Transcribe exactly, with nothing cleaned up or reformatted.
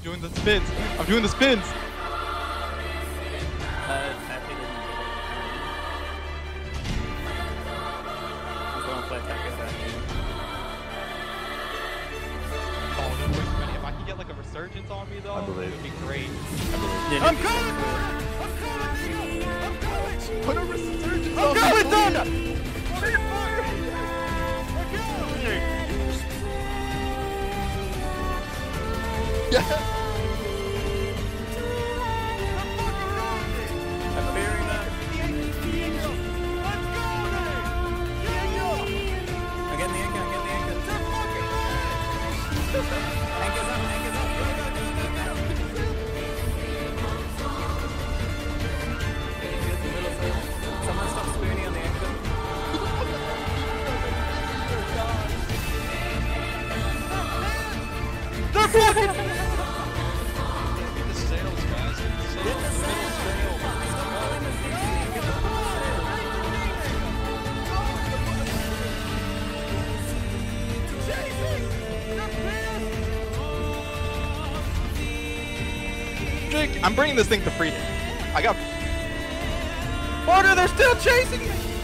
doing the spins. I'm doing the spins. Uh, Tappy didn't get it. I'm going to play Tappy out. Oh, no way, Benny. If I could get like a resurgence on me, though, I believe. it would be great. I believe. I'm coming! I'm coming, nigga! I'm coming! Put a resurgence I'm on going, me! Thunder! Yeah! I'm fearing that. I'm getting the anchor, I'm getting the anchor. Anchor's up, anchor's up. Go, go, go, go, go. Someone stop spooning on the anchor. They're fucking. Get the sails, guys. Get the sails. Get the sail. Stop pulling the sail. Get the Jake, I'm bringing this thing to freedom. I got. Border, they're still chasing me.